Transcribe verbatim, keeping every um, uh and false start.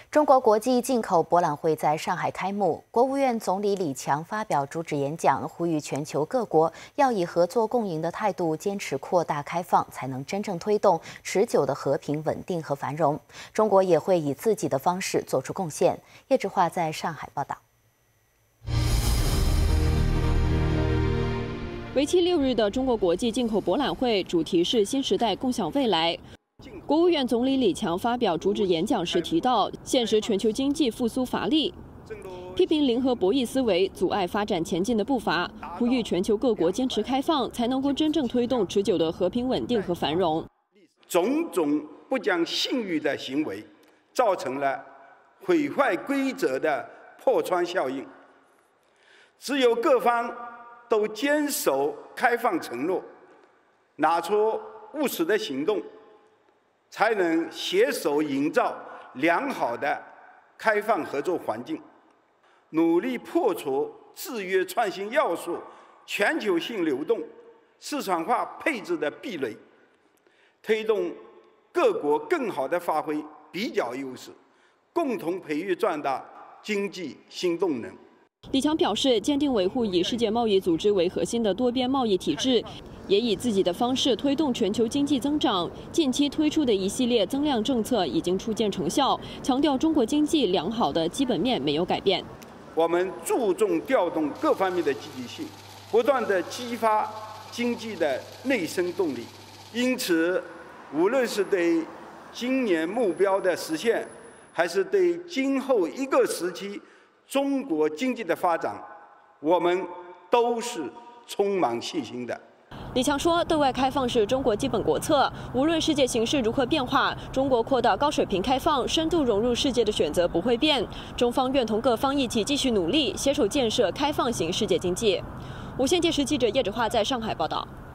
中国国际进口博览会在上海开幕，国务院总理李强发表主旨演讲，呼吁全球各国要以合作共赢的态度，坚持扩大开放，才能真正推动持久的和平、稳定和繁荣。中国也会以自己的方式做出贡献。叶志华在上海报道。 为期六日的中国国际进口博览会主题是“新时代共享未来”。国务院总理李强发表主旨演讲时提到，现实全球经济复苏乏力，批评零和博弈思维阻碍发展前进的步伐，呼吁全球各国坚持开放，才能够真正推动持久的和平、稳定和繁荣。 种种不讲信誉的行为，造成了毁坏规则的破窗效应。只有各方 都坚守开放承诺，拿出务实的行动，才能携手营造良好的开放合作环境，努力破除制约创新要素、全球性流动、市场化配置的壁垒，推动各国更好地发挥比较优势，共同培育壮大经济新动能。 李强表示，坚定维护以世界贸易组织为核心的多边贸易体制，也以自己的方式推动全球经济增长。近期推出的一系列增量政策已经初见成效，强调中国经济良好的基本面没有改变。 我们注重调动各方面的积极性，不断地激发经济的内生动力。因此，无论是对今年目标的实现，还是对今后一个时期 中国经济的发展，我们都是充满信心的。 李强说，对外开放是中国基本国策，无论世界形势如何变化，中国扩大高水平开放、深度融入世界的选择不会变。中方愿同各方一起继续努力，携手建设开放型世界经济。无线电视记者叶志华在上海报道。